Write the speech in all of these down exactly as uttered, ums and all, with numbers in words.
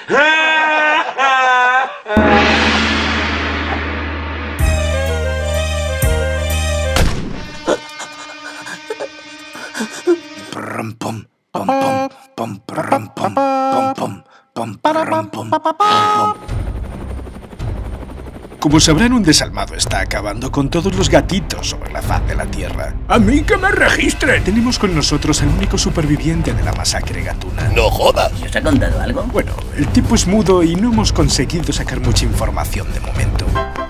Pum, pum, pum, pum, pum, pum, pum, pum, pum, pum, pum, pum. Como sabrán, un desalmado está acabando con todos los gatitos sobre la faz de la Tierra. ¡A mí que me registren! Tenemos con nosotros al único superviviente de la masacre gatuna. ¡No jodas! ¿Y os ha contado algo? Bueno, el tipo es mudo y no hemos conseguido sacar mucha información de momento.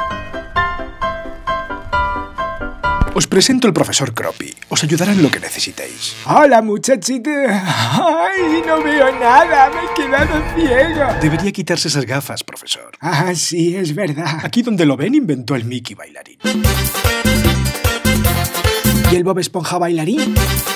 Os presento al profesor Croppy. Os ayudará en lo que necesitéis. Hola, muchachita. Ay, no veo nada. Me he quedado ciego. Debería quitarse esas gafas, profesor. Ah, sí, es verdad. Aquí donde lo ven inventó el Mickey bailarín. ¿Y el Bob Esponja bailarín?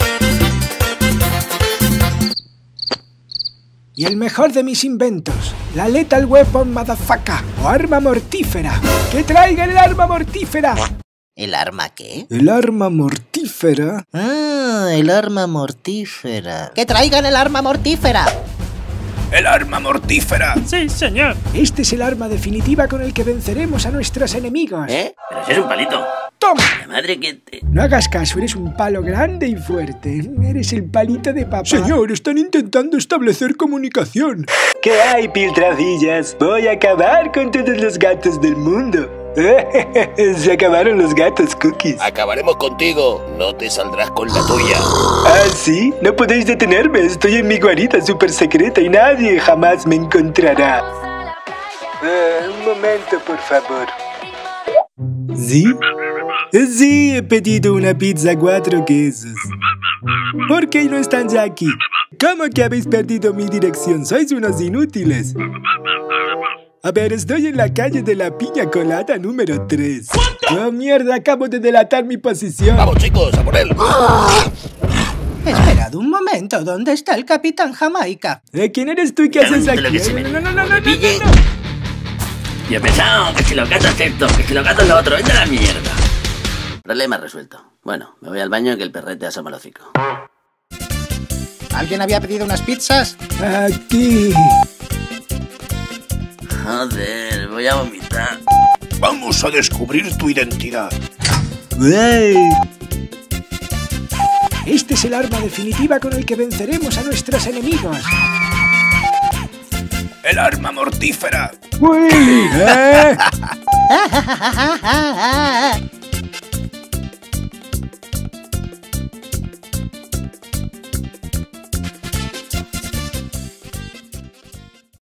Y el mejor de mis inventos, la Lethal Weapon Motherfucker, o arma mortífera. ¡Que traigan el arma mortífera! ¿El arma qué? El arma mortífera. Ah, el arma mortífera. ¡Que traigan el arma mortífera! ¡El arma mortífera! Sí, señor. Este es el arma definitiva con el que venceremos a nuestros enemigos. ¿Eh? Pero si es un palito. ¡Toma! La madre que te... No hagas caso, eres un palo grande y fuerte. Eres el palito de papá. Señor, están intentando establecer comunicación. ¿Qué hay, piltrafillas? Voy a acabar con todos los gatos del mundo. Se acabaron los gatos, Cookies. Acabaremos contigo. No te saldrás con la tuya. ¿Ah, sí? No podéis detenerme. Estoy en mi guarida súper secreta y nadie jamás me encontrará. Uh, un momento, por favor. ¿Sí? Sí, he pedido una pizza cuatro quesos. ¿Por qué no están ya aquí? ¿Cómo que habéis perdido mi dirección? Sois unos inútiles. A ver, estoy en la calle de la Piña Colada número tres. ¡Oh, mierda! Acabo de delatar mi posición. ¡Vamos, chicos, a por él! Esperad un momento, ¿dónde está el Capitán Jamaica? ¿Eh, ¿Quién eres tú y qué haces aquí? No, no, no, no, no, no, no. Yo he pensado que si los gatos esto, que si los gatos lo otro, ¡vete a la mierda! Problema resuelto. Bueno, me voy al baño que el perrete asoma el hocico. ¿Alguien había pedido unas pizzas? Aquí. Joder, voy a vomitar. Vamos a descubrir tu identidad. Este es el arma definitiva con el que venceremos a nuestros enemigos. ¡El arma mortífera! ¡Uy! ¿Eh?